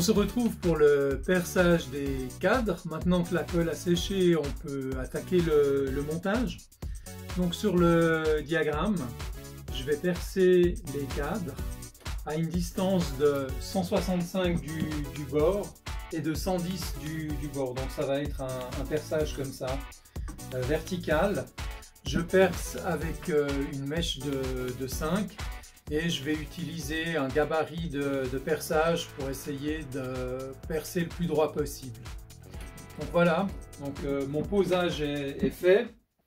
On se retrouve pour le perçage des cadres. Maintenant que la colle a séché, on peut attaquer le montage. Donc sur le diagramme, je vais percer les cadres à une distance de 165 du bord et de 110 du bord. Donc ça va être un perçage comme ça, vertical. Je perce avec une mèche de 5 et je vais utiliser un gabarit de perçage pour essayer de percer le plus droit possible. Donc voilà, donc, mon posage est fait.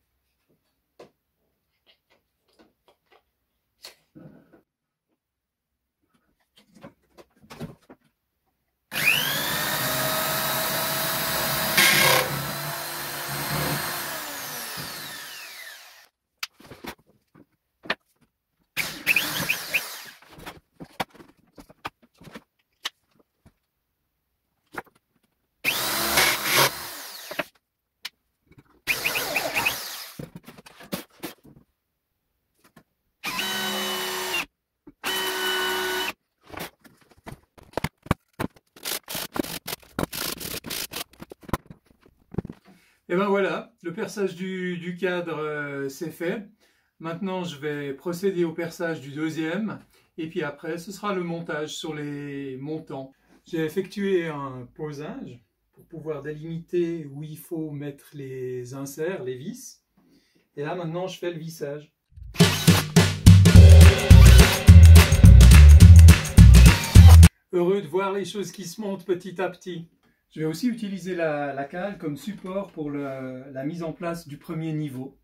Et ben voilà, le perçage du cadre c'est fait. Maintenant je vais procéder au perçage du deuxième et puis après ce sera le montage sur les montants. J'ai effectué un posage pour pouvoir délimiter où il faut mettre les inserts, les vis. Et là maintenant je fais le vissage. Heureux de voir les choses qui se montent petit à petit. Je vais aussi utiliser la cale comme support pour la mise en place du premier niveau.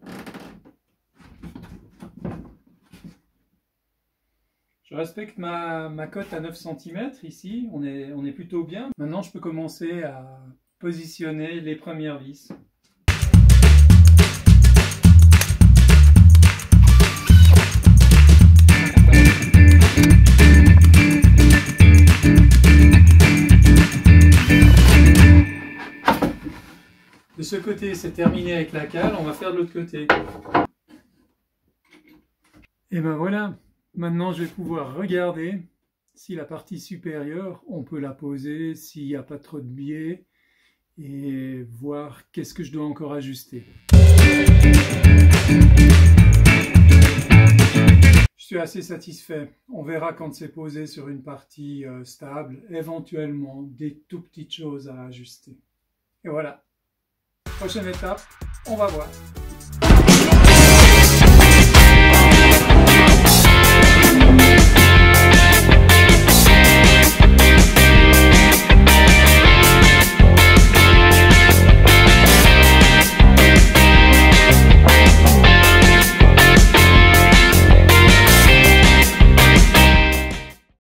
Je respecte ma cote à 9 cm ici, on est plutôt bien. Maintenant je peux commencer à positionner les premières vis. De ce côté, c'est terminé avec la cale, on va faire de l'autre côté. Et ben voilà, maintenant je vais pouvoir regarder si la partie supérieure, on peut la poser, s'il n'y a pas trop de biais, et voir qu'est-ce que je dois encore ajuster. Je suis assez satisfait. On verra quand c'est posé sur une partie stable, éventuellement des tout petites choses à ajuster. Et voilà. Prochaine étape, on va voir.